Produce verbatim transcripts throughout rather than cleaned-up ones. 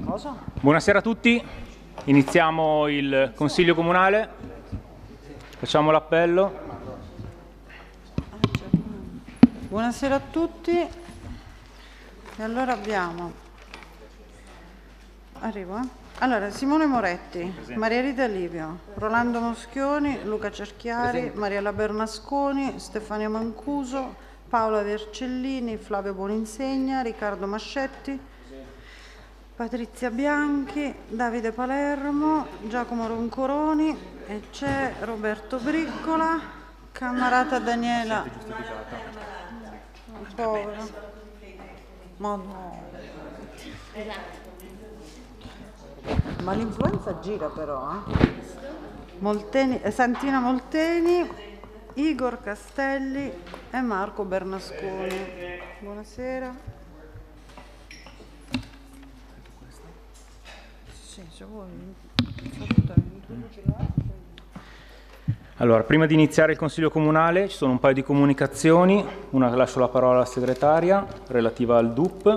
Cosa? Buonasera a tutti, iniziamo il Consiglio Comunale, facciamo l'appello. Buonasera a tutti, e allora abbiamo, arrivo eh? Allora, Simone Moretti, presente. Maria Rita Livio, Rolando Moschioni, Luca Cerchiari, presente. Mariella Bernasconi, Stefania Mancuso, Paola Vercellini, Flavio Buoninsegna, Riccardo Mascetti, Patrizia Bianchi, Davide Palermo, Giacomo Roncoroni, e c'è Roberto Briccola, Cammarata Daniela. Povera. Ma no. Ma l'influenza gira però, eh? Molteni, Santina Molteni, Igor Castelli e Marco Bernasconi. Buonasera. Sì, se vuoi. Allora, prima di iniziare il Consiglio Comunale ci sono un paio di comunicazioni, una lascio la parola alla segretaria relativa al D U P.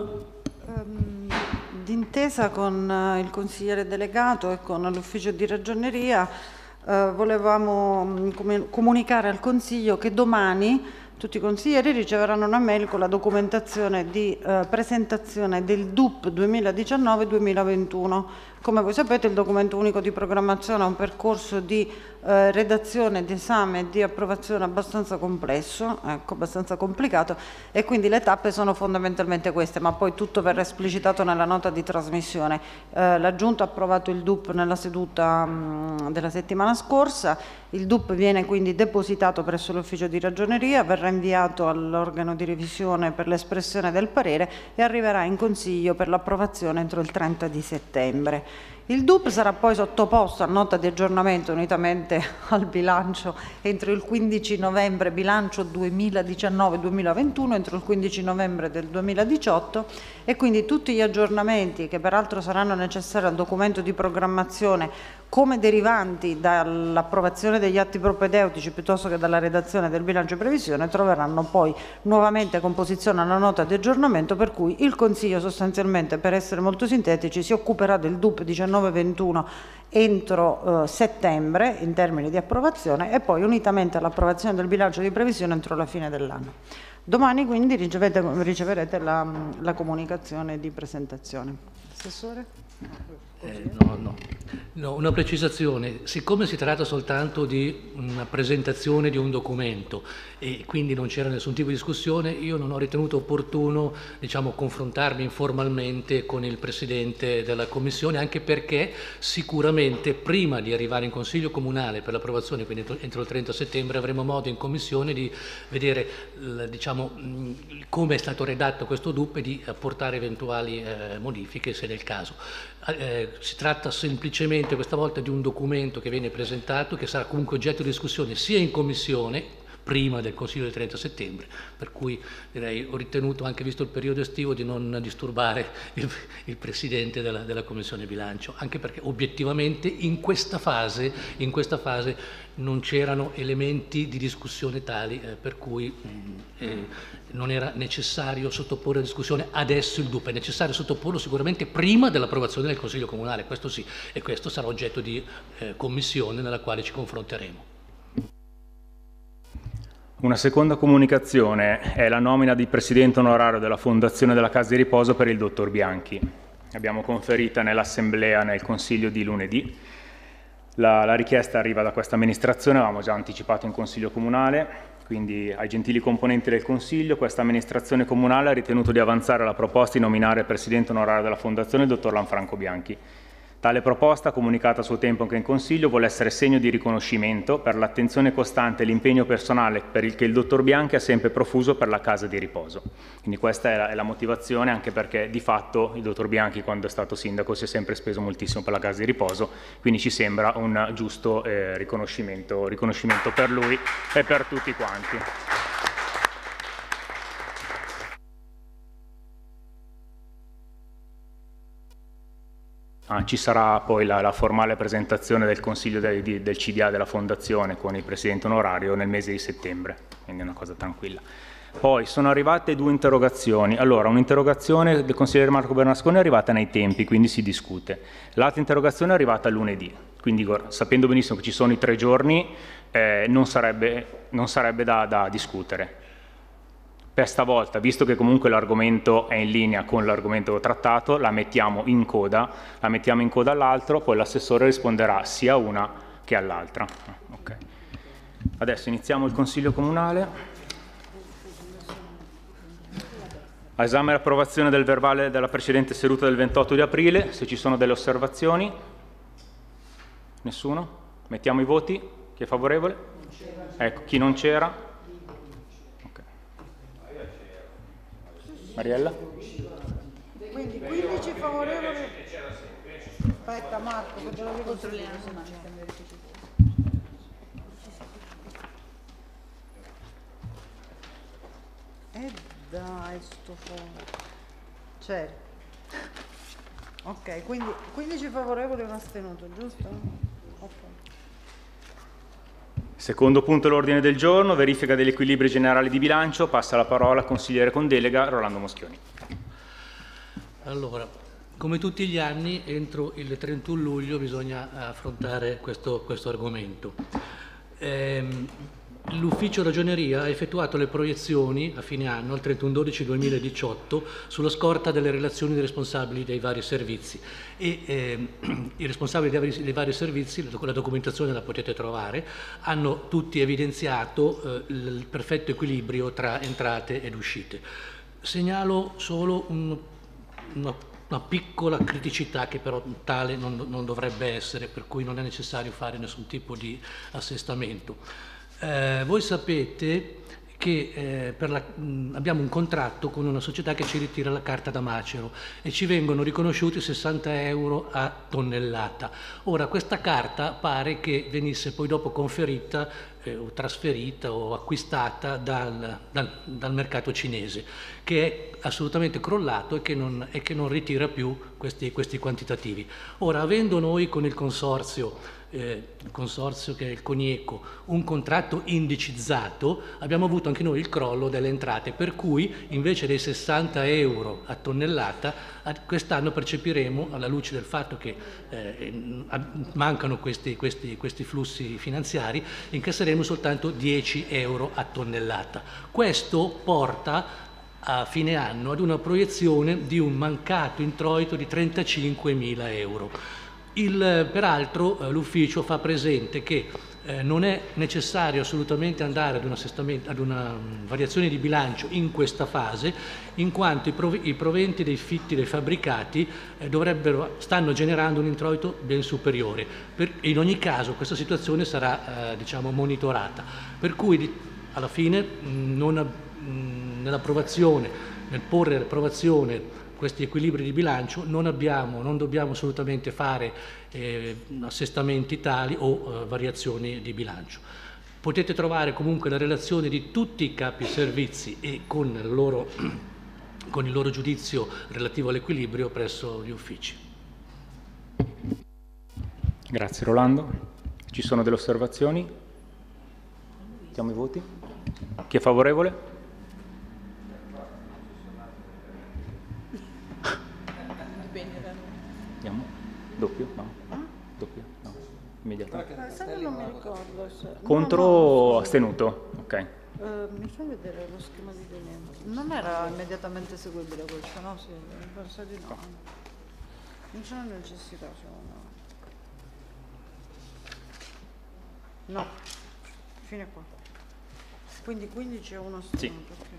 Um, d'intesa con uh, il consigliere delegato e con l'ufficio di ragioneria uh, volevamo um, com comunicare al Consiglio che domani tutti i consiglieri riceveranno una mail con la documentazione di uh, presentazione del D U P duemiladiciannove duemilaventuno. Come voi sapete, il documento unico di programmazione è un percorso di eh, redazione, di esame e di approvazione abbastanza complesso, ecco, abbastanza complicato, e quindi le tappe sono fondamentalmente queste, ma poi tutto verrà esplicitato nella nota di trasmissione. Eh, la Giunta ha approvato il D U P nella seduta mh, della settimana scorsa, il D U P viene quindi depositato presso l'ufficio di ragioneria, verrà inviato all'organo di revisione per l'espressione del parere e arriverà in Consiglio per l'approvazione entro il trenta di settembre. Il D U P sarà poi sottoposto a nota di aggiornamento unitamente al bilancio entro il quindici novembre, bilancio duemiladiciannove duemilaventuno, entro il quindici novembre del duemiladiciotto, e quindi tutti gli aggiornamenti, che peraltro saranno necessari al documento di programmazione come derivanti dall'approvazione degli atti propedeutici piuttosto che dalla redazione del bilancio di previsione, troveranno poi nuovamente composizione alla nota di aggiornamento, per cui il Consiglio sostanzialmente, per essere molto sintetici, si occuperà del D U P diciannove ventuno entro eh, settembre in termini di approvazione, e poi unitamente all'approvazione del bilancio di previsione entro la fine dell'anno. Domani quindi ricevete, riceverete la, la comunicazione di presentazione. Assessore? Eh, no, no. No, una precisazione. Siccome si tratta soltanto di una presentazione di un documento e quindi non c'era nessun tipo di discussione, io non ho ritenuto opportuno, diciamo, confrontarmi informalmente con il Presidente della Commissione, anche perché sicuramente prima di arrivare in Consiglio Comunale per l'approvazione, quindi entro il trenta settembre, avremo modo in Commissione di vedere, diciamo, come è stato redatto questo D U P e di apportare eventuali eh, modifiche se del caso. Eh, si tratta semplicemente questa volta di un documento che viene presentato, che sarà comunque oggetto di discussione sia in Commissione prima del Consiglio del trenta settembre, per cui direi, ho ritenuto, anche visto il periodo estivo, di non disturbare il, il Presidente della, della Commissione Bilancio, anche perché obiettivamente in questa fase, in questa fase non c'erano elementi di discussione tali eh, per cui mh, eh, non era necessario sottoporre a discussione adesso il D U P, è necessario sottoporlo sicuramente prima dell'approvazione del Consiglio Comunale, questo sì, e questo sarà oggetto di eh, commissione nella quale ci confronteremo. Una seconda comunicazione è la nomina di Presidente onorario della Fondazione della Casa di Riposo per il Dottor Bianchi. L'abbiamo conferita nell'Assemblea nel Consiglio di lunedì. La, la richiesta arriva da questa amministrazione, avevamo già anticipato in Consiglio Comunale, quindi ai gentili componenti del Consiglio, questa amministrazione comunale ha ritenuto di avanzare la proposta di nominare Presidente onorario della Fondazione il Dottor Lanfranco Bianchi. Tale proposta, comunicata a suo tempo anche in Consiglio, vuole essere segno di riconoscimento per l'attenzione costante e l'impegno personale per il che il Dottor Bianchi ha sempre profuso per la casa di riposo. Quindi questa è la, è la motivazione, anche perché di fatto il Dottor Bianchi, quando è stato sindaco, si è sempre speso moltissimo per la casa di riposo, quindi ci sembra un giusto eh, riconoscimento, riconoscimento per lui e per tutti quanti. Ah, ci sarà poi la, la formale presentazione del Consiglio del, di, del C D A della Fondazione con il Presidente onorario nel mese di settembre, quindi è una cosa tranquilla. Poi sono arrivate due interrogazioni. Allora, un'interrogazione del consigliere Marco Bernasconi è arrivata nei tempi, quindi si discute. L'altra interrogazione è arrivata lunedì, quindi sapendo benissimo che ci sono i tre giorni, eh, non sarebbe, non sarebbe da, da discutere. Per stavolta, visto che comunque l'argomento è in linea con l'argomento trattato, la mettiamo in coda, la mettiamo in coda all'altro, poi l'assessore risponderà sia a una che all'altra. Okay. Adesso iniziamo il Consiglio Comunale. A esame e approvazione del verbale della precedente seduta del ventotto di aprile. Se ci sono delle osservazioni? Nessuno? Mettiamo i voti. Chi è favorevole? Ecco, chi non c'era? Okay. Mariella? Quindi quindici favorevoli. Aspetta Marco, che te lo devo controllare. Eh dai, sto fuoco. C'è. Ok, quindi quindici favorevoli e un astenuto, giusto? Ok. Secondo punto l'ordine del giorno, verifica degli equilibri generali di bilancio. Passa la parola al consigliere con delega Rolando Moschioni. Allora, come tutti gli anni, entro il trentuno luglio bisogna affrontare questo, questo argomento. Ehm, L'ufficio ragioneria ha effettuato le proiezioni a fine anno, al trentuno dodici duemiladiciotto, sulla scorta delle relazioni dei responsabili dei vari servizi. E eh, i responsabili dei vari, dei vari servizi, la documentazione la potete trovare, hanno tutti evidenziato eh, il perfetto equilibrio tra entrate ed uscite. Segnalo solo un, una, una piccola criticità che però tale non, non dovrebbe essere, per cui non è necessario fare nessun tipo di assestamento. Eh, voi sapete che eh, per la, mh, abbiamo un contratto con una società che ci ritira la carta da macero e ci vengono riconosciuti sessanta euro a tonnellata. Ora, questa carta pare che venisse poi dopo conferita eh, o trasferita o acquistata dal, dal, dal mercato cinese, che è assolutamente crollato e che non, e che non ritira più questi, questi quantitativi. Ora, avendo noi con il consorzio Eh, il consorzio che è il Conieco, un contratto indicizzato, abbiamo avuto anche noi il crollo delle entrate, per cui invece dei sessanta euro a tonnellata quest'anno percepiremo, alla luce del fatto che eh, mancano questi, questi, questi flussi finanziari, incasseremo soltanto dieci euro a tonnellata. Questo porta a fine anno ad una proiezione di un mancato introito di trentacinquemila euro. Il, peraltro eh, l'ufficio fa presente che eh, non è necessario assolutamente andare ad, un assestamento, ad una um, variazione di bilancio in questa fase, in quanto i, prov i proventi dei fitti dei fabbricati eh, dovrebbero, stanno generando un introito ben superiore. Per, in ogni caso questa situazione sarà eh, diciamo, monitorata, per cui di, alla fine nell'approvazione, nel porre l'approvazione questi equilibri di bilancio non, abbiamo, non dobbiamo assolutamente fare eh, assestamenti tali o eh, variazioni di bilancio. Potete trovare comunque la relazione di tutti i capi servizi e con il loro, con il loro giudizio relativo all'equilibrio presso gli uffici. Grazie Rolando. Ci sono delle osservazioni? Mettiamo i voti. Chi è favorevole? Andiamo? Doppio? No. Doppio? No. Immediatamente. Eh, non mi ricordo. Se... Contro no, no, astenuto? Ok. Uh, mi fai vedere lo schema di tenente? Non era immediatamente seguibile questo, no? Sì, penso di no. Non c'è necessità, secondo me. No. Fine qua. Quindi quindici è uno astenuto. Sì. Okay.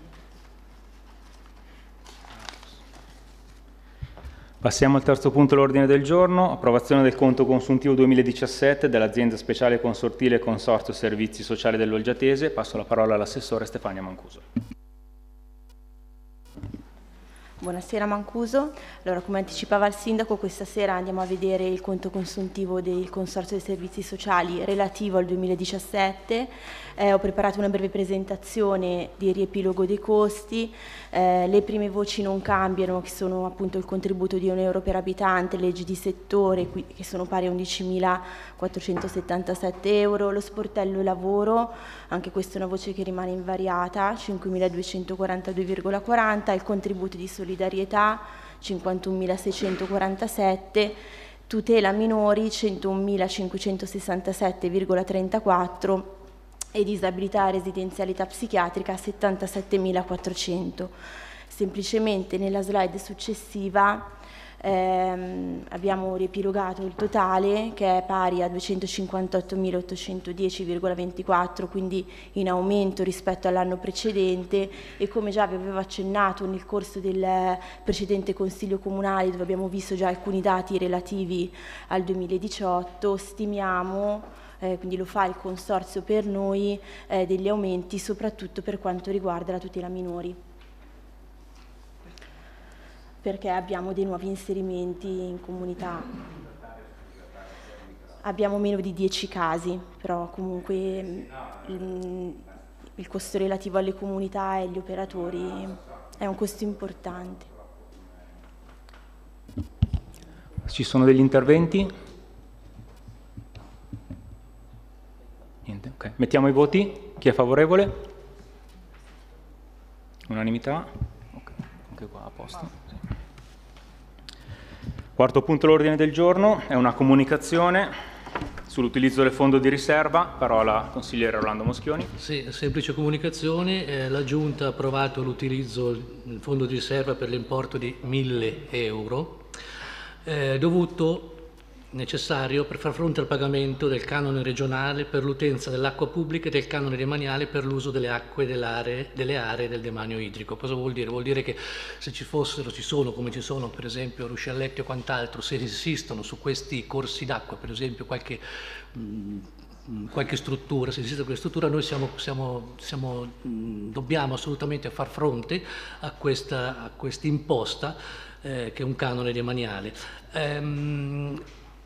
Passiamo al terzo punto dell'ordine del giorno, approvazione del conto consuntivo duemiladiciassette dell'azienda speciale consortile Consorzio Servizi Sociali dell'Olgiatese. Passo la parola all'assessore Stefania Mancuso. Buonasera Mancuso. Allora, come anticipava il Sindaco, questa sera andiamo a vedere il conto consuntivo del Consorzio dei Servizi Sociali relativo al duemiladiciassette. Eh, ho preparato una breve presentazione di riepilogo dei costi. Eh, le prime voci non cambiano, che sono appunto il contributo di un euro per abitante, leggi di settore, qui, che sono pari a undicimilaquattrocentosettantasette euro, lo sportello lavoro, anche questa è una voce che rimane invariata, cinquemiladuecentoquarantadue virgola quaranta, il contributo di solidarietà, cinquantunomilaseicentoquarantasette, tutela minori, centounomilacinquecentosessantasette virgola trentaquattro, e disabilità e residenzialità psichiatrica settantasettemilaquattrocento. Semplicemente nella slide successiva ehm, abbiamo riepilogato il totale, che è pari a duecentocinquantottomilaottocentodieci virgola ventiquattro, quindi in aumento rispetto all'anno precedente, e come già vi avevo accennato nel corso del precedente Consiglio Comunale, dove abbiamo visto già alcuni dati relativi al duemiladiciotto, stimiamo, Eh, quindi lo fa il Consorzio per noi, eh, degli aumenti soprattutto per quanto riguarda la tutela minori, perché abbiamo dei nuovi inserimenti in comunità. Abbiamo meno di dieci casi, però comunque il, il costo relativo alle comunità e agli operatori è un costo importante. Ci sono degli interventi? Niente, ok. Mettiamo i voti. Chi è favorevole? Unanimità? Ok, anche qua a posto. Sì. Quarto punto all'ordine del giorno è una comunicazione sull'utilizzo del fondo di riserva. Parola al consigliere Rolando Moschioni. Sì, semplice comunicazione. Eh, la Giunta ha approvato l'utilizzo del fondo di riserva per l'importo di mille euro, eh, dovuto necessario per far fronte al pagamento del canone regionale per l'utenza dell'acqua pubblica e del canone demaniale per l'uso delle acque delle aree, delle aree del demanio idrico. Cosa vuol dire? Vuol dire che se ci fossero, ci sono, come ci sono per esempio ruscelletti o quant'altro, se insistono su questi corsi d'acqua, per esempio qualche, mh, qualche struttura, se esiste questa struttura, noi siamo, siamo, siamo, mh, dobbiamo assolutamente far fronte a questa, a questa imposta, eh, che è un canone demaniale. Ehm,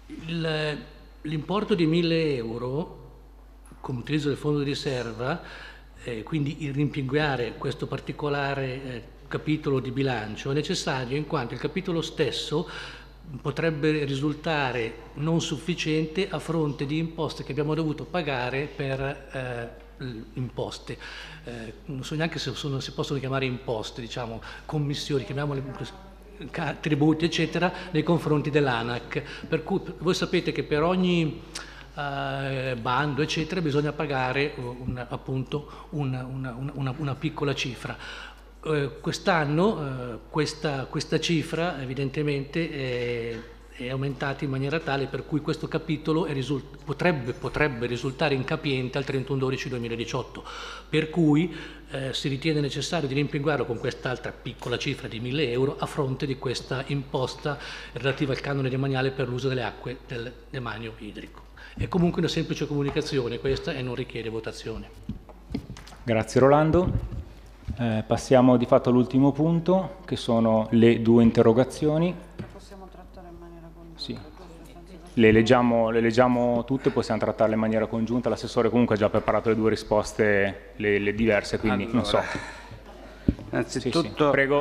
L'importo di mille euro, come utilizzo del fondo di riserva, eh, quindi il rimpinguare questo particolare eh, capitolo di bilancio, è necessario in quanto il capitolo stesso potrebbe risultare non sufficiente a fronte di imposte che abbiamo dovuto pagare per eh, imposte. Eh, non so neanche se sono, si possono chiamare imposte, diciamo, commissioni, chiamiamole tributi eccetera, nei confronti dell'ANAC, per cui voi sapete che per ogni eh, bando eccetera bisogna pagare un, appunto una, una, una, una piccola cifra. Eh, quest'anno eh, questa, questa cifra evidentemente è, è aumentata in maniera tale per cui questo capitolo è risult- potrebbe, potrebbe risultare incapiente al trentuno dicembre duemiladiciotto, per cui eh, si ritiene necessario di rimpinguarlo con quest'altra piccola cifra di mille euro a fronte di questa imposta relativa al canone demaniale per l'uso delle acque del demanio idrico. È comunque una semplice comunicazione questa e non richiede votazione. Grazie Rolando. Eh, passiamo di fatto all'ultimo punto, che sono le due interrogazioni. Possiamo trattare in maniera congiunta? Sì. Le leggiamo, le leggiamo tutte, possiamo trattarle in maniera congiunta. L'assessore comunque ha già preparato le due risposte, le, le diverse, quindi allora, non so. Innanzitutto... Sì, sì. Prego.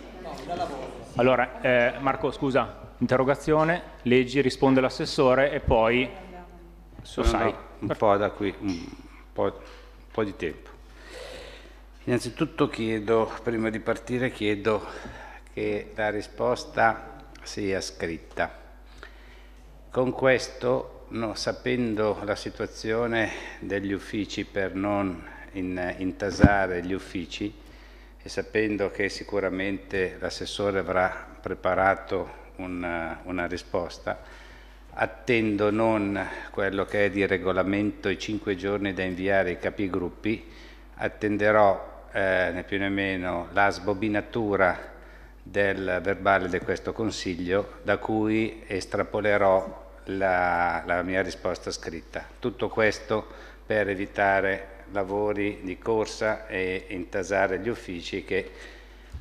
Allora, eh, Marco, scusa, interrogazione, leggi, risponde l'assessore e poi lo sai. Un po' da qui, un po', un po' di tempo. Innanzitutto chiedo, prima di partire, chiedo che la risposta sia scritta. Con questo, no, sapendo la situazione degli uffici per non in, intasare gli uffici e sapendo che sicuramente l'assessore avrà preparato una, una risposta, attendo non quello che è di regolamento, i cinque giorni da inviare ai capigruppi, attenderò eh, né più né meno la sbobinatura del verbale di questo Consiglio, da cui estrapolerò la, la mia risposta scritta. Tutto questo per evitare lavori di corsa e intasare gli uffici che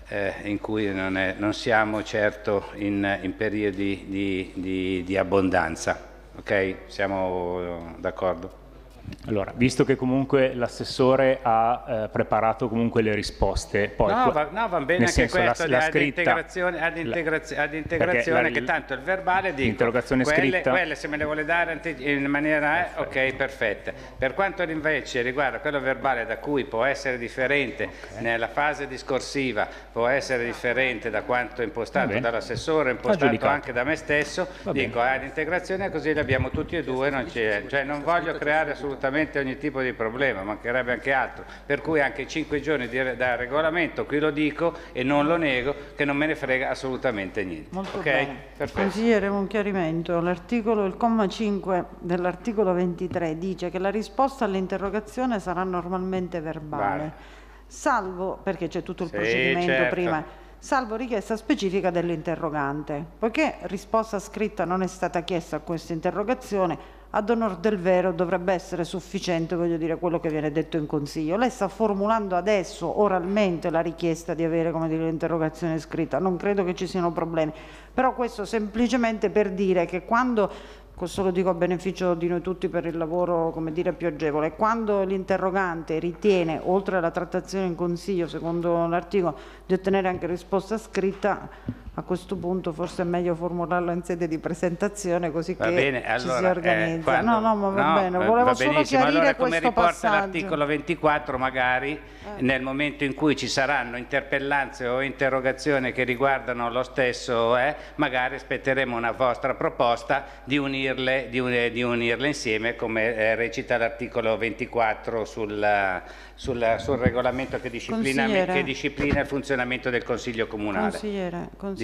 eh, in cui non, è, non siamo certo in, in periodi di, di, di abbondanza. Ok? Siamo d'accordo? Allora, visto che comunque l'assessore ha eh, preparato comunque le risposte, poi no, va, no, va bene anche senso, questo, la, la ad scritta, integrazione, ad integrazione, ad integrazione la, che tanto il verbale dico, l'interrogazione quelle, scritta, quelle se me le vuole dare in maniera, eh, ok, perfetta. Per quanto invece riguarda quello verbale, da cui può essere differente okay. nella fase discorsiva, può essere differente da quanto impostato dall'assessore, impostato anche da me stesso, va dico ad integrazione, così li abbiamo tutti e due, non c'è, cioè non voglio creare assolutamente ogni tipo di problema, mancherebbe anche altro, per cui anche cinque giorni di, da regolamento, qui lo dico e non lo nego, che non me ne frega assolutamente niente. Molto okay? bene. Perfetto. Consigliere, un chiarimento. L'articolo, il comma cinque dell'articolo ventitré dice che la risposta all'interrogazione sarà normalmente verbale, vale. salvo, perché c'è tutto il sì, procedimento certo. prima, salvo richiesta specifica dell'interrogante. Poiché risposta scritta non è stata chiesta a questa interrogazione, ad onor del vero dovrebbe essere sufficiente, voglio dire, quello che viene detto in Consiglio. Lei sta formulando adesso oralmente la richiesta di avere, come dire, l'interrogazione scritta, non credo che ci siano problemi, però questo semplicemente per dire che quando, questo lo dico a beneficio di noi tutti per il lavoro, come dire, più agevole, quando l'interrogante ritiene, oltre alla trattazione in Consiglio, secondo l'articolo, di ottenere anche risposta scritta, a questo punto forse è meglio formularlo in sede di presentazione, così va che bene, ci allora, si organizza. Eh, quando, no, no, ma va no, bene, volevo va solo chiarire allora, come questo riporta passaggio. l'articolo ventiquattro, magari eh. nel momento in cui ci saranno interpellanze o interrogazioni che riguardano lo stesso, eh, magari aspetteremo una vostra proposta di unirle, di un, di unirle insieme, come eh, recita l'articolo ventiquattro sul, sul, sul regolamento che disciplina, che disciplina il funzionamento del Consiglio Comunale. Consigliere, consigliere.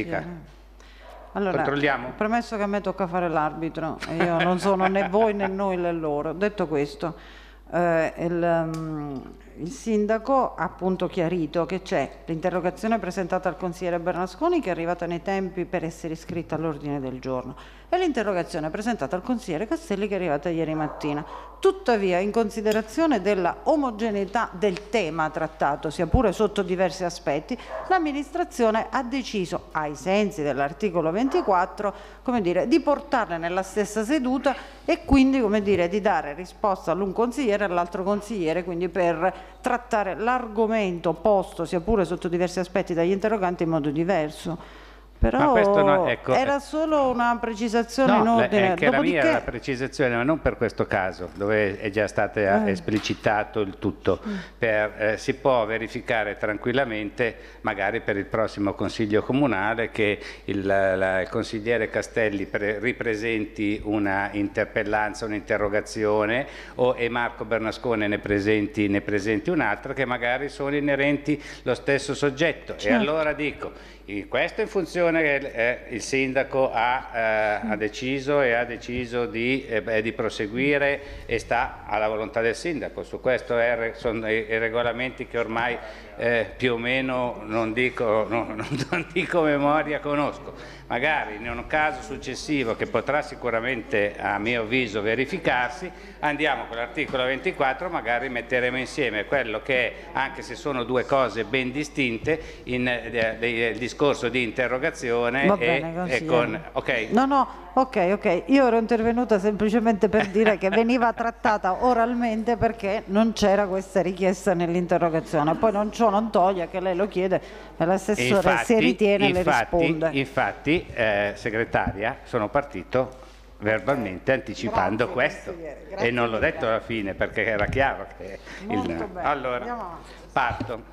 Allora, controlliamo? Premesso che a me tocca fare l'arbitro, io non sono né voi né noi né loro, detto questo, eh, il, um, il sindaco ha appunto chiarito che c'è l'interrogazione presentata al consigliere Bernasconi, che è arrivata nei tempi per essere iscritta all'ordine del giorno, e l'interrogazione presentata al consigliere Castelli, che è arrivata ieri mattina. Tuttavia, in considerazione della omogeneità del tema trattato, sia pure sotto diversi aspetti, l'amministrazione ha deciso, ai sensi dell'articolo ventiquattro, come dire, di portarle nella stessa seduta e quindi, come dire, di dare risposta all'un consigliere e all'altro consigliere, quindi per trattare l'argomento posto, sia pure sotto diversi aspetti, dagli interroganti in modo diverso. Però no, ecco, era solo una precisazione no, in ordine. Anche Dopodiché... la mia la precisazione, ma non per questo caso, dove è già stato eh. esplicitato il tutto. Mm. Per, eh, si può verificare tranquillamente, magari per il prossimo Consiglio Comunale, che il, la, il consigliere Castelli pre, ripresenti una interpellanza, un'interrogazione, o e Marco Bernasconi ne presenti, ne presenti un'altra, che magari sono inerenti lo stesso soggetto. Certo. E allora dico, questo in funzione che eh, il sindaco ha, eh, ha deciso e ha deciso di, eh, di proseguire, e sta alla volontà del sindaco. Su questo è, sono i, i regolamenti che ormai eh, più o meno, non dico, no, non dico memoria, conosco. Magari in un caso successivo, che potrà sicuramente a mio avviso verificarsi, andiamo con l'articolo ventiquattro, magari metteremo insieme quello che è, anche se sono due cose ben distinte, in, eh, il discorso di interrogazione. Va e, bene, e con... Okay. No, no, ok, ok. Io ero intervenuta semplicemente per dire che veniva trattata oralmente perché non c'era questa richiesta nell'interrogazione. Poi non ciò non toglie che lei lo chiede e l'assessore, se ritiene, infatti, le risponde. Infatti, eh, segretaria, sono partito verbalmente anticipando Grazie, questo e non l'ho detto alla fine perché era chiaro che Molto il... bene. Allora, parto.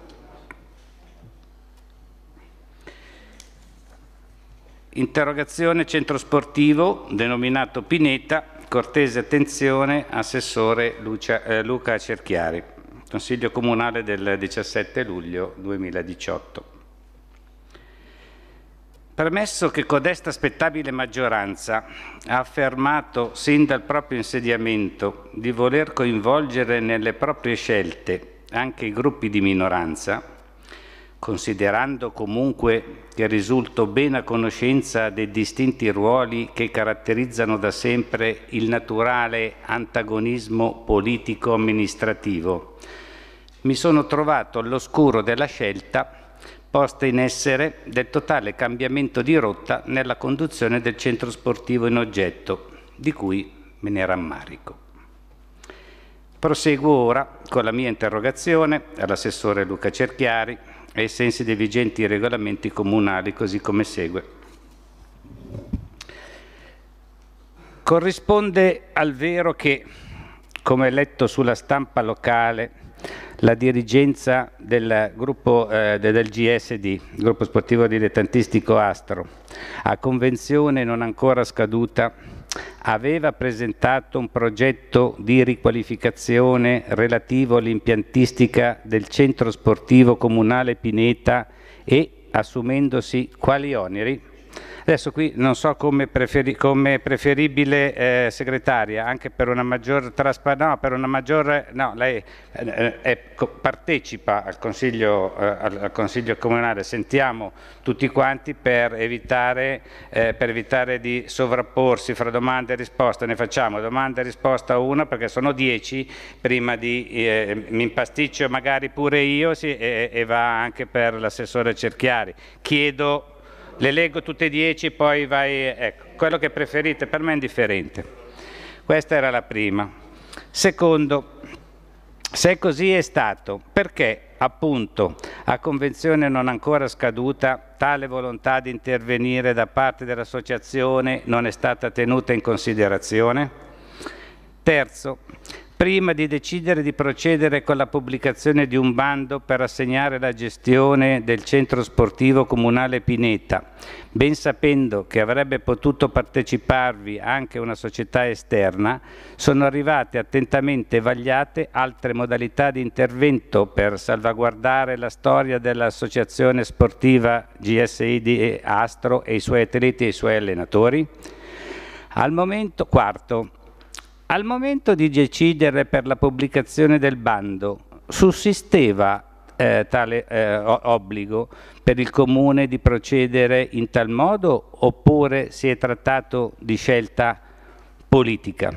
Interrogazione centro sportivo denominato Pineta, cortese attenzione, assessore Lucia, eh, Luca Cerchiari, Consiglio Comunale del diciassette luglio duemiladiciotto. Premesso che codesta aspettabile maggioranza ha affermato sin dal proprio insediamento di voler coinvolgere nelle proprie scelte anche i gruppi di minoranza, considerando comunque che risulto ben a conoscenza dei distinti ruoli che caratterizzano da sempre il naturale antagonismo politico-amministrativo, mi sono trovato all'oscuro della scelta posta in essere del totale cambiamento di rotta nella conduzione del centro sportivo in oggetto, di cui me ne rammarico. Proseguo ora con la mia interrogazione all'assessore Luca Cerchiari, ai sensi dei vigenti regolamenti comunali, così come segue. Corrisponde al vero che, come letto sulla stampa locale, la dirigenza del gruppo eh, del G S D, Gruppo Sportivo Dilettantistico Astro, a convenzione non ancora scaduta, aveva presentato un progetto di riqualificazione relativo all'impiantistica del centro sportivo comunale Pineta e assumendosi quali oneri? Adesso qui non so come, preferi, come preferibile eh, segretaria, anche per una maggior trasparenza, no, per una maggior, no, lei eh, è, partecipa al consiglio, eh, al consiglio comunale, sentiamo tutti quanti per evitare, eh, per evitare di sovrapporsi fra domande e risposte, ne facciamo domanda e risposta una perché sono dieci, prima di, eh, mi impasticcio magari pure io sì, e, e va anche per l'assessore Cerchiari. Chiedo, le leggo tutte e dieci, poi vai, ecco, quello che preferite, per me è indifferente. Questa era la prima. Secondo, se così è stato, perché appunto a convenzione non ancora scaduta tale volontà di intervenire da parte dell'associazione non è stata tenuta in considerazione? Terzo, prima di decidere di procedere con la pubblicazione di un bando per assegnare la gestione del centro sportivo comunale Pineta, ben sapendo che avrebbe potuto parteciparvi anche una società esterna, sono arrivate attentamente vagliate altre modalità di intervento per salvaguardare la storia dell'associazione sportiva G S I di Astro e i suoi atleti e i suoi allenatori? Al momento, quarto, al momento di decidere per la pubblicazione del bando, sussisteva eh, tale eh, obbligo per il Comune di procedere in tal modo oppure si è trattato di scelta politica?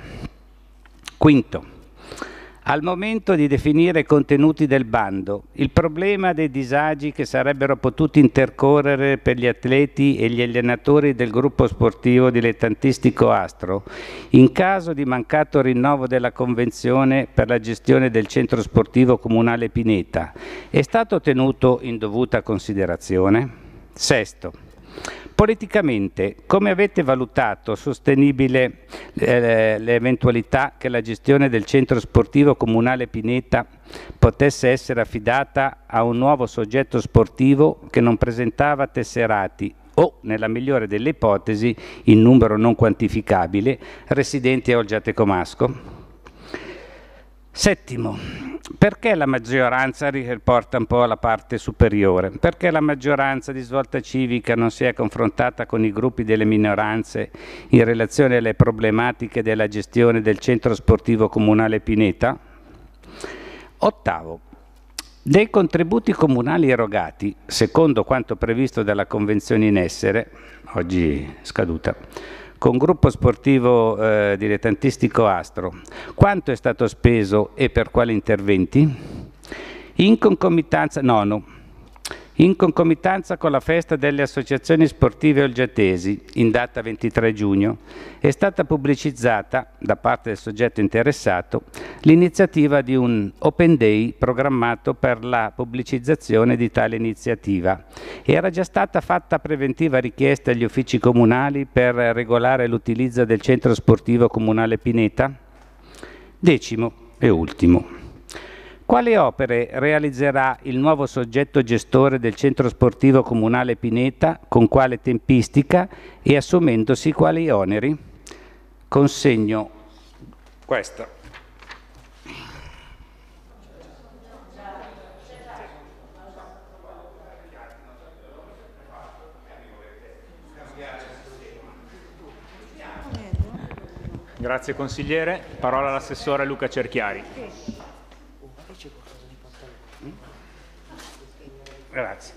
Quinto, al momento di definire i contenuti del bando, il problema dei disagi che sarebbero potuti intercorrere per gli atleti e gli allenatori del gruppo sportivo dilettantistico Astro, in caso di mancato rinnovo della convenzione per la gestione del centro sportivo comunale Pineta, è stato tenuto in dovuta considerazione? Sesto, politicamente, come avete valutato sostenibile eh, l'eventualità che la gestione del centro sportivo comunale Pineta potesse essere affidata a un nuovo soggetto sportivo che non presentava tesserati o, nella migliore delle ipotesi, in numero non quantificabile, residenti a Olgiate Comasco? Settimo, perché la maggioranza riporta un po' alla parte superiore? Perché la maggioranza di Svolta Civica non si è confrontata con i gruppi delle minoranze in relazione alle problematiche della gestione del centro sportivo comunale Pineta? Ottavo, dei contributi comunali erogati, secondo quanto previsto dalla convenzione in essere, oggi scaduta, con gruppo sportivo eh, dilettantistico Astro, quanto è stato speso e per quali interventi? In concomitanza, nono, in concomitanza con la festa delle associazioni sportive olgiatesi, in data ventitré giugno, è stata pubblicizzata, da parte del soggetto interessato, l'iniziativa di un Open Day programmato per la pubblicizzazione di tale iniziativa. Era già stata fatta preventiva richiesta agli uffici comunali per regolare l'utilizzo del centro sportivo comunale Pineta? Decimo e ultimo. Quali opere realizzerà il nuovo soggetto gestore del centro sportivo comunale Pineta, con quale tempistica e assumendosi quali oneri? Consegno questo. Grazie consigliere. Parola all'assessore Luca Cerchiari. Grazie.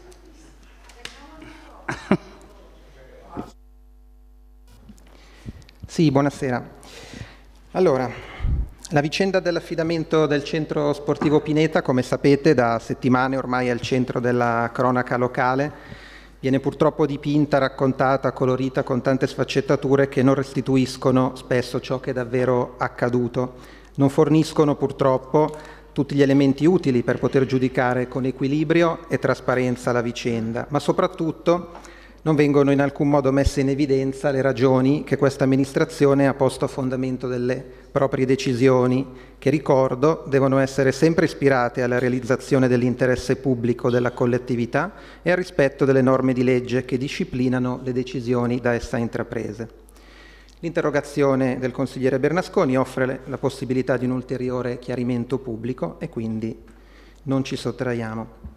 Sì, buonasera. Allora, La vicenda dell'affidamento del centro sportivo Pineta, come sapete, da settimane ormai è al centro della cronaca locale. Viene purtroppo dipinta, raccontata, colorita con tante sfaccettature che non restituiscono spesso ciò che è davvero accaduto. Non forniscono purtroppo tutti gli elementi utili per poter giudicare con equilibrio e trasparenza la vicenda, ma soprattutto non vengono in alcun modo messe in evidenza le ragioni che questa amministrazione ha posto a fondamento delle proprie decisioni, che, ricordo, devono essere sempre ispirate alla realizzazione dell'interesse pubblico della collettività e al rispetto delle norme di legge che disciplinano le decisioni da essa intraprese. L'interrogazione del consigliere Bernasconi offre la possibilità di un ulteriore chiarimento pubblico e quindi non ci sottraiamo.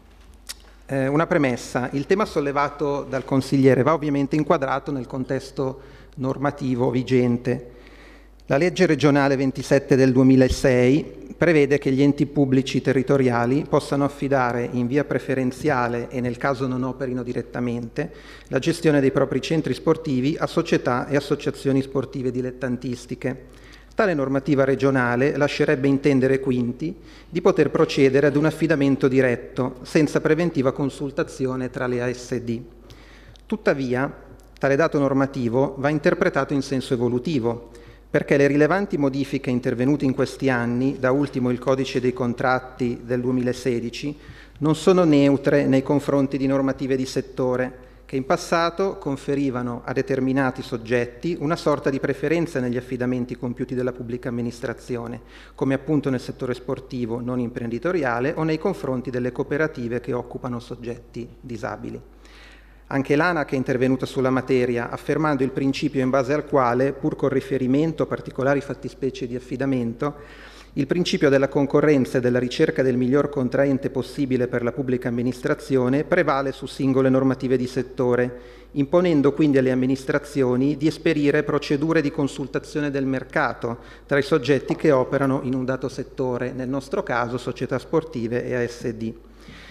Eh, una premessa: il tema sollevato dal consigliere va ovviamente inquadrato nel contesto normativo vigente. La legge regionale ventisette del duemilasei prevede che gli enti pubblici territoriali possano affidare in via preferenziale e nel caso non operino direttamente la gestione dei propri centri sportivi a società e associazioni sportive dilettantistiche. Tale normativa regionale lascerebbe intendere quindi di poter procedere ad un affidamento diretto, senza preventiva consultazione tra le A S D. Tuttavia, tale dato normativo va interpretato in senso evolutivo, perché le rilevanti modifiche intervenute in questi anni, da ultimo il Codice dei contratti del duemilasedici, non sono neutre nei confronti di normative di settore, che in passato conferivano a determinati soggetti una sorta di preferenza negli affidamenti compiuti dalla pubblica amministrazione, come appunto nel settore sportivo non imprenditoriale o nei confronti delle cooperative che occupano soggetti disabili. Anche l'ANAC è intervenuta sulla materia, affermando il principio in base al quale, pur con riferimento a particolari fattispecie di affidamento, il principio della concorrenza e della ricerca del miglior contraente possibile per la pubblica amministrazione prevale su singole normative di settore, imponendo quindi alle amministrazioni di esperire procedure di consultazione del mercato tra i soggetti che operano in un dato settore, nel nostro caso società sportive e A S D.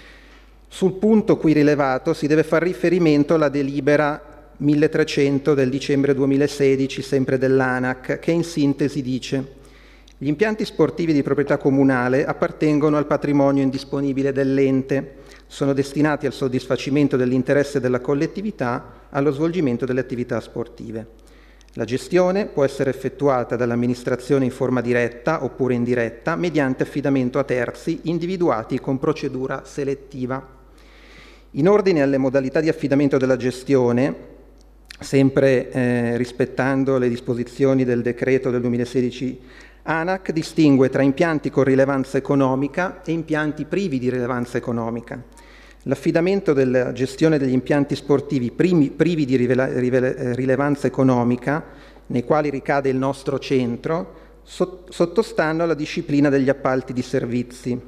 Sul punto qui rilevato si deve far riferimento alla delibera milletrecento del dicembre duemilasedici, sempre dell'ANAC, che in sintesi dice: gli impianti sportivi di proprietà comunale appartengono al patrimonio indisponibile dell'ente, sono destinati al soddisfacimento dell'interesse della collettività allo svolgimento delle attività sportive. La gestione può essere effettuata dall'amministrazione in forma diretta oppure indiretta mediante affidamento a terzi individuati con procedura selettiva. In ordine alle modalità di affidamento della gestione, sempre eh, rispettando le disposizioni del decreto del duemilasedici, ANAC distingue tra impianti con rilevanza economica e impianti privi di rilevanza economica. L'affidamento della gestione degli impianti sportivi primi, privi di rivela, rivela, rilevanza economica, nei quali ricade il nostro centro, sott- sottostanno alla disciplina degli appalti di servizi.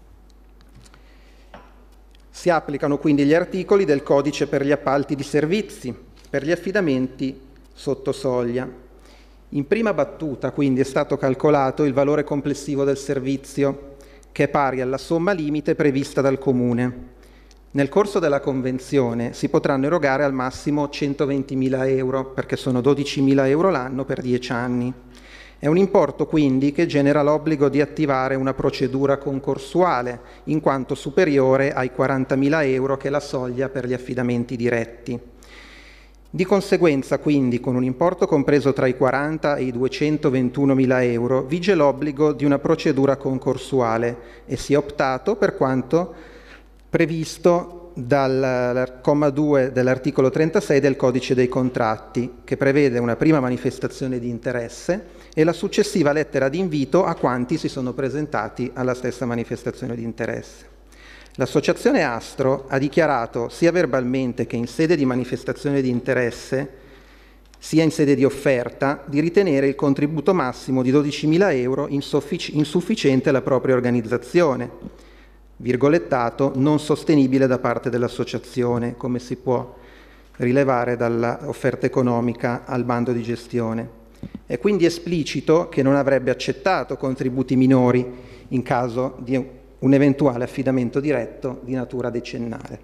Si applicano quindi gli articoli del Codice per gli appalti di servizi, per gli affidamenti sotto soglia. In prima battuta, quindi, è stato calcolato il valore complessivo del servizio, che è pari alla somma limite prevista dal Comune. Nel corso della convenzione si potranno erogare al massimo centoventimila euro, perché sono dodicimila euro l'anno per dieci anni. È un importo quindi che genera l'obbligo di attivare una procedura concorsuale, in quanto superiore ai quarantamila euro che è la soglia per gli affidamenti diretti. Di conseguenza, quindi, con un importo compreso tra i quaranta e i duecentoventunomila euro, vige l'obbligo di una procedura concorsuale e si è optato per quanto previsto dal comma due dell'articolo trentasei del Codice dei contratti, che prevede una prima manifestazione di interesse e la successiva lettera di invito a quanti si sono presentati alla stessa manifestazione di interesse. L'associazione Astro ha dichiarato sia verbalmente che in sede di manifestazione di interesse, sia in sede di offerta, di ritenere il contributo massimo di dodicimila euro insuffic- insufficiente alla propria organizzazione, virgolettato, non sostenibile da parte dell'associazione, come si può rilevare dall'offerta economica al bando di gestione. È quindi esplicito che non avrebbe accettato contributi minori in caso di un eventuale affidamento diretto di natura decennale.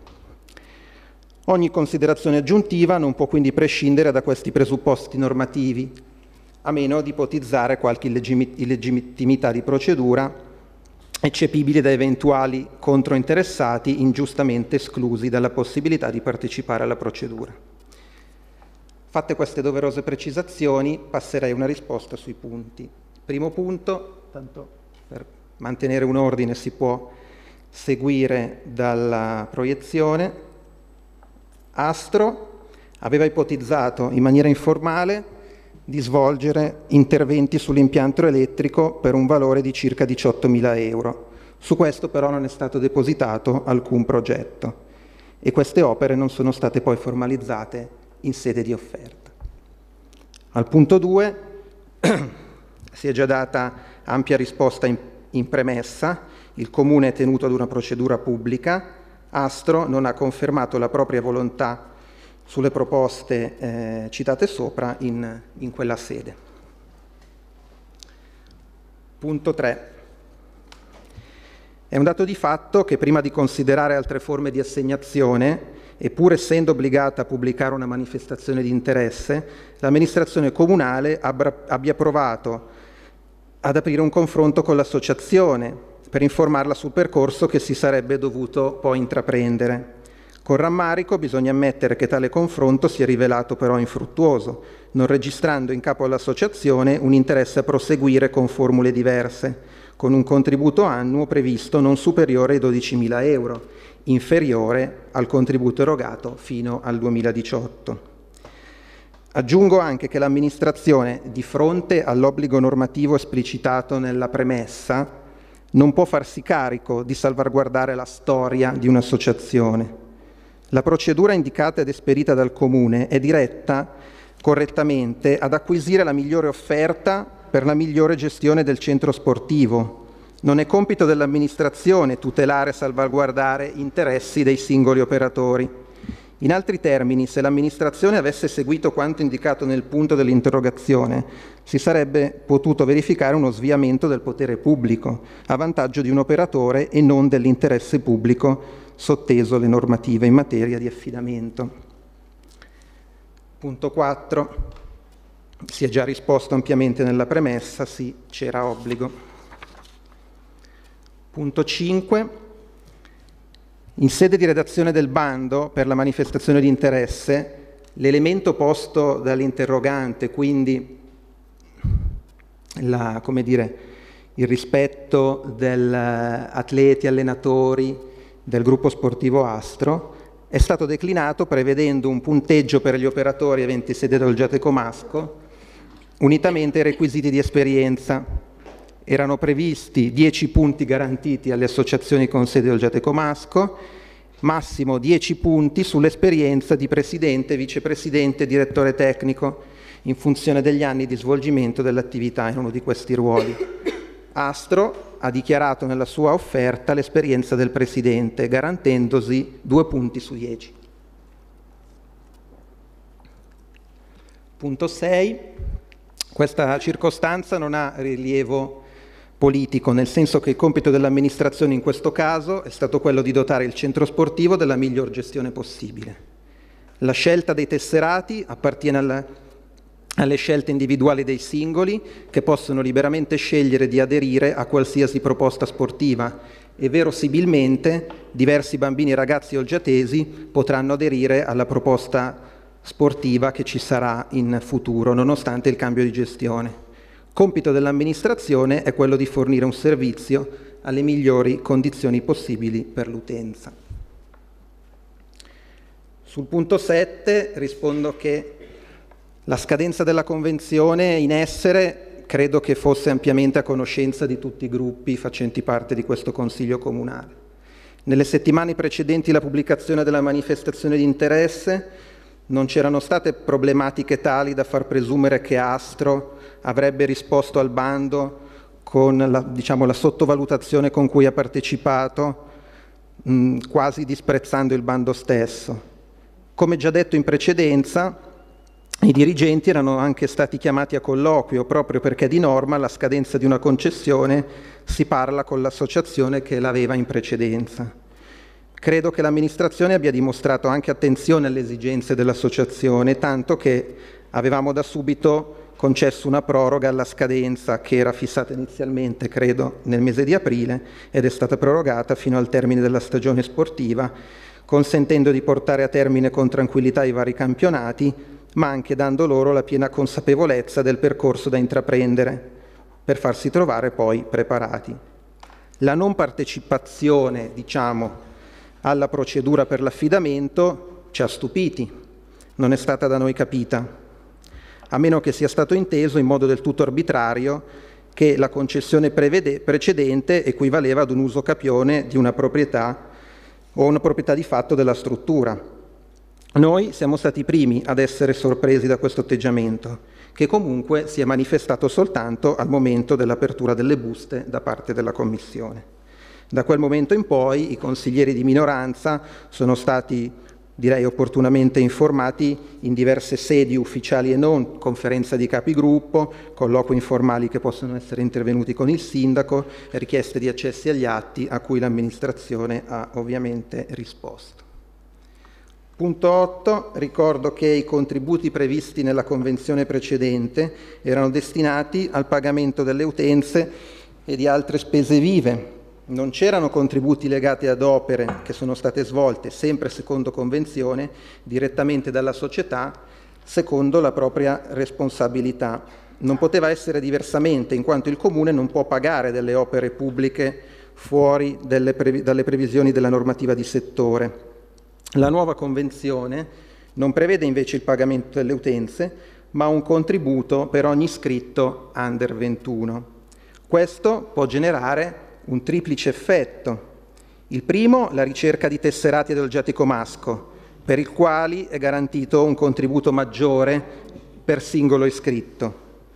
Ogni considerazione aggiuntiva non può quindi prescindere da questi presupposti normativi. a meno di ipotizzare qualche illegittimità di procedura eccepibile da eventuali controinteressati ingiustamente esclusi dalla possibilità di partecipare alla procedura. Fatte queste doverose precisazioni, passerei a una risposta sui punti. Primo punto, tanto per mantenere un ordine si può seguire dalla proiezione. Astro aveva ipotizzato in maniera informale di svolgere interventi sull'impianto elettrico per un valore di circa diciottomila euro. Su questo però non è stato depositato alcun progetto e queste opere non sono state poi formalizzate in sede di offerta. Al punto due si è già data ampia risposta in, in premessa, il Comune è tenuto ad una procedura pubblica, Astro non ha confermato la propria volontà sulle proposte eh, citate sopra in, in quella sede. Punto tre. È un dato di fatto che prima di considerare altre forme di assegnazione, e pur essendo obbligata a pubblicare una manifestazione di interesse, l'amministrazione comunale abbia, abbia provato ad aprire un confronto con l'associazione per informarla sul percorso che si sarebbe dovuto poi intraprendere. Con rammarico bisogna ammettere che tale confronto si è rivelato però infruttuoso, non registrando in capo all'associazione un interesse a proseguire con formule diverse, con un contributo annuo previsto non superiore ai dodicimila euro, inferiore al contributo erogato fino al duemiladiciotto. Aggiungo anche che l'amministrazione, di fronte all'obbligo normativo esplicitato nella premessa, non può farsi carico di salvaguardare la storia di un'associazione. La procedura indicata ed esperita dal Comune è diretta correttamente ad acquisire la migliore offerta per la migliore gestione del centro sportivo. Non è compito dell'amministrazione tutelare e salvaguardare interessi dei singoli operatori. In altri termini, se l'amministrazione avesse seguito quanto indicato nel punto dell'interrogazione, si sarebbe potuto verificare uno sviamento del potere pubblico a vantaggio di un operatore e non dell'interesse pubblico sotteso alle normative in materia di affidamento. Punto quattro. Si è già risposto ampiamente nella premessa, sì, c'era obbligo. Punto cinque. In sede di redazione del bando per la manifestazione di interesse, l'elemento posto dall'interrogante, quindi la, come dire, il rispetto degli atleti, allenatori, del gruppo sportivo Astro, è stato declinato prevedendo un punteggio per gli operatori aventi sede dal Giatecomasco, unitamente ai requisiti di esperienza. Erano previsti dieci punti garantiti alle associazioni con sede al Giatecomasco, massimo dieci punti sull'esperienza di presidente, vicepresidente e direttore tecnico, in funzione degli anni di svolgimento dell'attività in uno di questi ruoli. Astro ha dichiarato nella sua offerta l'esperienza del presidente, garantendosi due punti su dieci. Punto sei. Questa circostanza non ha rilievo politico, nel senso che il compito dell'amministrazione in questo caso è stato quello di dotare il centro sportivo della miglior gestione possibile. La scelta dei tesserati appartiene alla alle scelte individuali dei singoli, che possono liberamente scegliere di aderire a qualsiasi proposta sportiva e verosimilmente diversi bambini e ragazzi olgiatesi potranno aderire alla proposta sportiva che ci sarà in futuro, nonostante il cambio di gestione. Compito dell'amministrazione è quello di fornire un servizio alle migliori condizioni possibili per l'utenza. Sul punto sette rispondo che la scadenza della convenzione in essere credo che fosse ampiamente a conoscenza di tutti i gruppi facenti parte di questo Consiglio Comunale. Nelle settimane precedenti la pubblicazione della manifestazione di interesse non c'erano state problematiche tali da far presumere che Astro avrebbe risposto al bando con la, diciamo, la sottovalutazione con cui ha partecipato, mh, quasi disprezzando il bando stesso. Come già detto in precedenza, i dirigenti erano anche stati chiamati a colloquio proprio perché di norma alla scadenza di una concessione si parla con l'associazione che l'aveva in precedenza. Credo che l'amministrazione abbia dimostrato anche attenzione alle esigenze dell'associazione, tanto che avevamo da subito concesso una proroga alla scadenza che era fissata inizialmente, credo, nel mese di aprile ed è stata prorogata fino al termine della stagione sportiva, consentendo di portare a termine con tranquillità i vari campionati, ma anche dando loro la piena consapevolezza del percorso da intraprendere per farsi trovare poi preparati. La non partecipazione, diciamo, alla procedura per l'affidamento ci ha stupiti, non è stata da noi capita, a meno che sia stato inteso in modo del tutto arbitrario che la concessione prevede, precedente equivaleva ad un uso capione di una proprietà o una proprietà di fatto della struttura. Noi siamo stati i primi ad essere sorpresi da questo atteggiamento, che comunque si è manifestato soltanto al momento dell'apertura delle buste da parte della Commissione. Da quel momento in poi i consiglieri di minoranza sono stati, direi opportunamente, informati in diverse sedi ufficiali e non, conferenza di capigruppo, colloqui informali che possono essere intervenuti con il sindaco, richieste di accessi agli atti a cui l'amministrazione ha ovviamente risposto. Punto otto. Ricordo che i contributi previsti nella convenzione precedente erano destinati al pagamento delle utenze e di altre spese vive. Non c'erano contributi legati ad opere che sono state svolte, sempre secondo convenzione, direttamente dalla società, secondo la propria responsabilità. Non poteva essere diversamente, in quanto il Comune non può pagare delle opere pubbliche fuori delle previ- dalle previsioni della normativa di settore. La nuova convenzione non prevede invece il pagamento delle utenze, ma un contributo per ogni iscritto under ventuno. Questo può generare un triplice effetto. Il primo, la ricerca di tesserati ed oggetti comasco, per i quali è garantito un contributo maggiore per singolo iscritto.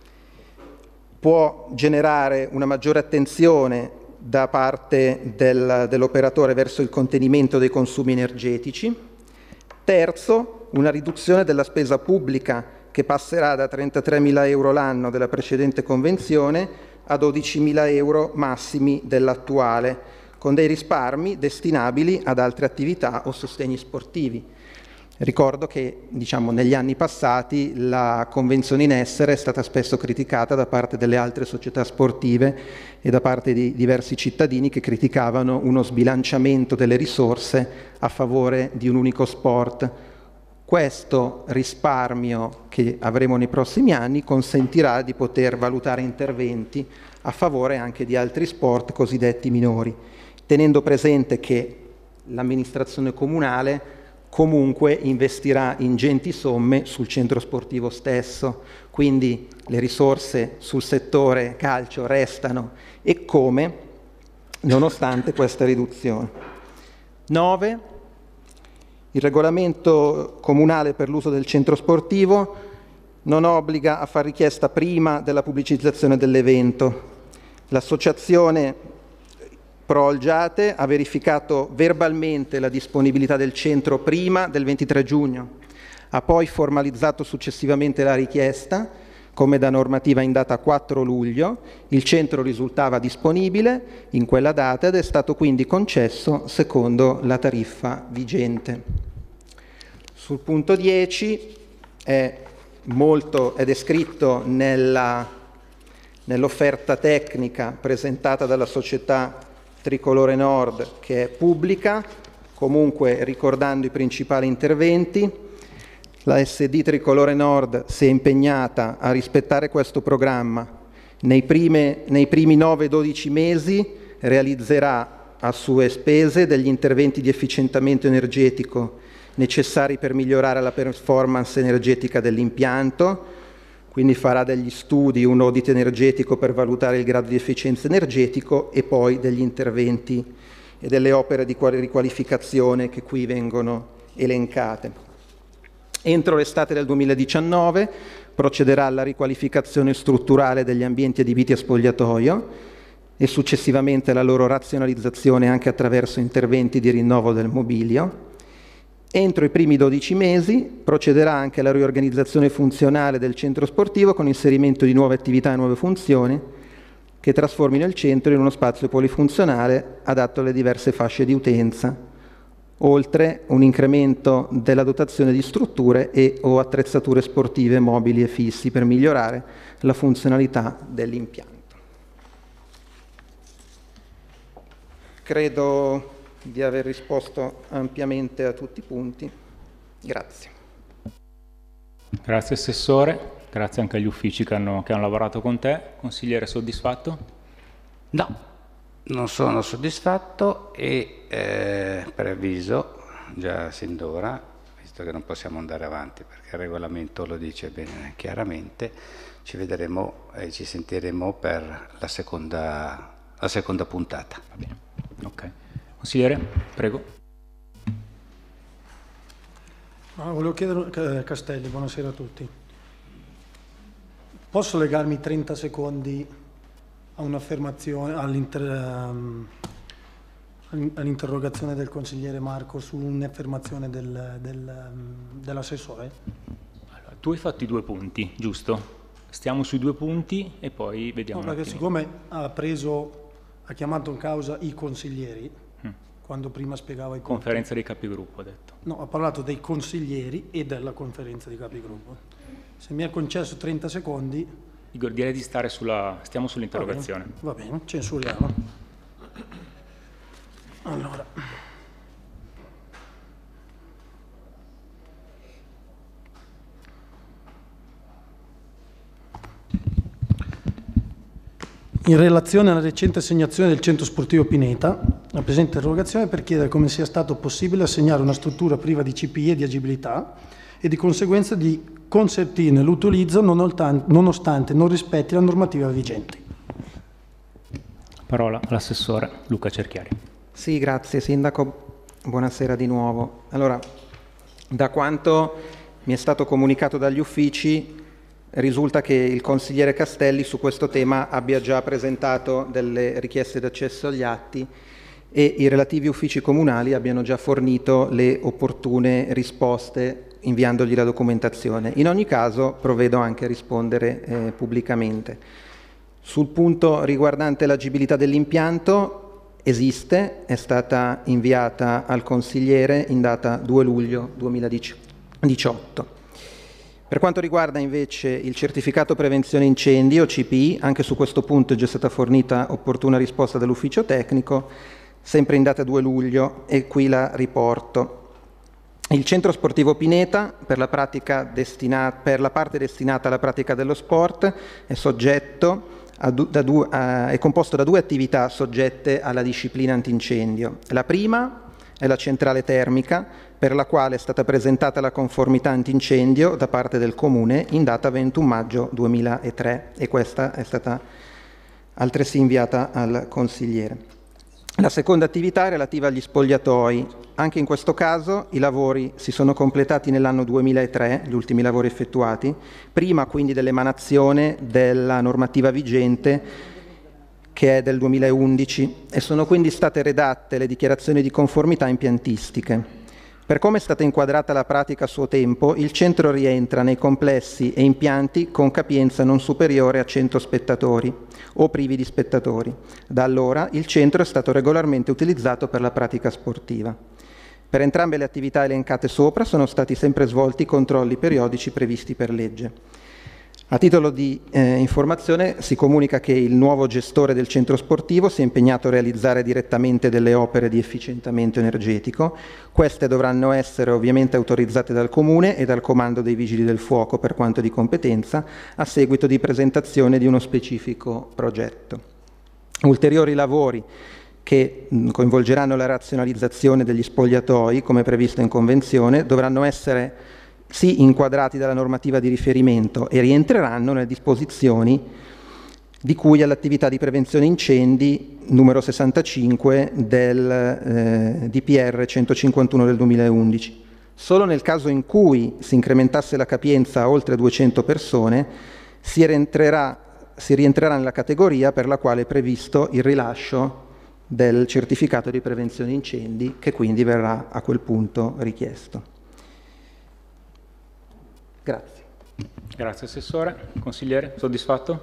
Può generare una maggiore attenzione da parte del, dell'operatore verso il contenimento dei consumi energetici. Terzo, una riduzione della spesa pubblica che passerà da trentatremila euro l'anno della precedente convenzione a dodicimila euro massimi dell'attuale, con dei risparmi destinabili ad altre attività o sostegni sportivi. Ricordo che, diciamo, negli anni passati la convenzione in essere è stata spesso criticata da parte delle altre società sportive e da parte di diversi cittadini che criticavano uno sbilanciamento delle risorse a favore di un unico sport. Questo risparmio che avremo nei prossimi anni consentirà di poter valutare interventi a favore anche di altri sport cosiddetti minori, tenendo presente che l'amministrazione comunale comunque investirà ingenti somme sul centro sportivo stesso, quindi le risorse sul settore calcio restano e come, nonostante questa riduzione. nove. Il regolamento comunale per l'uso del centro sportivo non obbliga a far richiesta prima della pubblicizzazione dell'evento. L'associazione Pro Olgiate ha verificato verbalmente la disponibilità del centro prima del ventitré giugno, ha poi formalizzato successivamente la richiesta, come da normativa in data quattro luglio, il centro risultava disponibile in quella data ed è stato quindi concesso secondo la tariffa vigente. Sul punto dieci è, molto, è descritto nella, nell'offerta tecnica presentata dalla società Tricolore Nord, che è pubblica, comunque ricordando i principali interventi. La S D Tricolore Nord si è impegnata a rispettare questo programma. Nei, prime, nei primi nove dodici mesi realizzerà a sue spese degli interventi di efficientamento energetico necessari per migliorare la performance energetica dell'impianto, quindi farà degli studi, un audit energetico per valutare il grado di efficienza energetico e poi degli interventi e delle opere di riqualificazione che qui vengono elencate. Entro l'estate del duemiladiciannove procederà alla riqualificazione strutturale degli ambienti adibiti a spogliatoio e successivamente alla loro razionalizzazione anche attraverso interventi di rinnovo del mobilio. Entro i primi dodici mesi procederà anche alla riorganizzazione funzionale del centro sportivo con inserimento di nuove attività e nuove funzioni che trasformino il centro in uno spazio polifunzionale adatto alle diverse fasce di utenza. oltre un incremento della dotazione di strutture e o attrezzature sportive mobili e fissi per migliorare la funzionalità dell'impianto. Credo di aver risposto ampiamente a tutti i punti. Grazie. Grazie Assessore, grazie anche agli uffici che hanno, che hanno lavorato con te. Consigliere, soddisfatto? No, non sono soddisfatto e eh, preavviso già sin d'ora, visto che non possiamo andare avanti perché il regolamento lo dice bene chiaramente, ci vedremo e ci sentiremo per la seconda, la seconda puntata. Va bene, ok. Consigliere, prego. Ah, volevo chiedere, Castelli, buonasera a tutti. Posso legarmi trenta secondi a un'affermazione, all'interrogazione del consigliere Marco su un'affermazione del, del, dell'assessore? Allora, tu hai fatto i due punti, giusto? Stiamo sui due punti e poi vediamo. No, perché siccome ha preso, ha chiamato in causa i consiglieri, quando prima spiegava i conferenza dei capigruppo, ha detto. No, ha parlato dei consiglieri e della conferenza dei capigruppo. Se mi ha concesso trenta secondi... Igor, direi di stare sulla... stiamo sull'interrogazione. Va bene, va bene, censuriamo. Allora... In relazione alla recente assegnazione del centro sportivo Pineta, la presente interrogazione è per chiedere come sia stato possibile assegnare una struttura priva di C P I e di agibilità e di conseguenza di consentirne l'utilizzo nonostante non rispetti la normativa vigente. Parola all'assessore Luca Cerchiari. Sì, grazie Sindaco, buonasera di nuovo. Allora, da quanto mi è stato comunicato dagli uffici, risulta che il consigliere Castelli su questo tema abbia già presentato delle richieste d'accesso agli atti e i relativi uffici comunali abbiano già fornito le opportune risposte inviandogli la documentazione. In ogni caso provvedo anche a rispondere eh, pubblicamente. Sul punto riguardante l'agibilità dell'impianto esiste, è stata inviata al consigliere in data due luglio duemiladiciotto. Per quanto riguarda invece il certificato prevenzione incendi o C P I, anche su questo punto è già stata fornita opportuna risposta dall'ufficio tecnico, sempre in data due luglio, e qui la riporto. Il centro sportivo Pineta, per la, pratica destina- per la parte destinata alla pratica dello sport, è, soggetto a du- da du- a- è composto da due attività soggette alla disciplina antincendio. La prima è la centrale termica, per la quale è stata presentata la conformità antincendio da parte del Comune in data ventuno maggio duemilatré e questa è stata altresì inviata al consigliere. La seconda attività è relativa agli spogliatoi. Anche in questo caso i lavori si sono completati nell'anno duemilatré, gli ultimi lavori effettuati, prima quindi dell'emanazione della normativa vigente che è del duemilaundici, e sono quindi state redatte le dichiarazioni di conformità impiantistiche. Per come è stata inquadrata la pratica a suo tempo, il centro rientra nei complessi e impianti con capienza non superiore a cento spettatori o privi di spettatori. Da allora il centro è stato regolarmente utilizzato per la pratica sportiva. Per entrambe le attività elencate sopra sono stati sempre svolti i controlli periodici previsti per legge. A titolo di eh, informazione si comunica che il nuovo gestore del centro sportivo si è impegnato a realizzare direttamente delle opere di efficientamento energetico. Queste dovranno essere ovviamente autorizzate dal Comune e dal Comando dei Vigili del Fuoco per quanto di competenza, a seguito di presentazione di uno specifico progetto. Ulteriori lavori che mh, coinvolgeranno la razionalizzazione degli spogliatoi, come previsto in convenzione, dovranno essere sì inquadrati dalla normativa di riferimento e rientreranno nelle disposizioni di cui all'attività di prevenzione incendi numero sessantacinque del eh, D P R centocinquantuno del duemilaundici. Solo nel caso in cui si incrementasse la capienza a oltre duecento persone si rientrerà, si rientrerà nella categoria per la quale è previsto il rilascio del certificato di prevenzione incendi, che quindi verrà a quel punto richiesto. Grazie. Grazie Assessore. Consigliere, soddisfatto?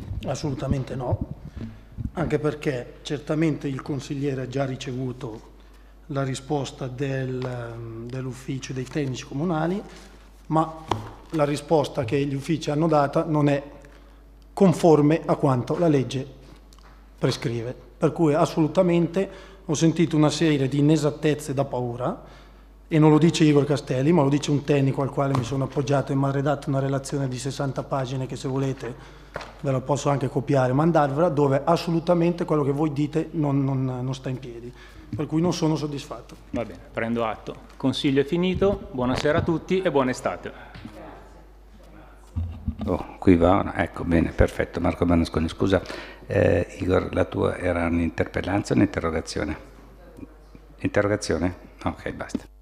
Assolutamente no, anche perché certamente il consigliere ha già ricevuto la risposta del, dell'ufficio dei tecnici comunali, ma la risposta che gli uffici hanno data non è conforme a quanto la legge prescrive. Per cui assolutamente ho sentito una serie di inesattezze da paura, e non lo dice Igor Castelli, ma lo dice un tecnico al quale mi sono appoggiato e mi ha redatto una relazione di sessanta pagine che, se volete, ve la posso anche copiare e mandarvela, dove assolutamente quello che voi dite non, non, non sta in piedi. Per cui non sono soddisfatto. Va bene, prendo atto. Consiglio è finito, buonasera a tutti e buona estate. Oh, qui va, ecco, bene, perfetto. Marco Bernasconi, scusa, eh, Igor, la tua era un'interpellanza o un'interrogazione? Interrogazione? Ok, basta.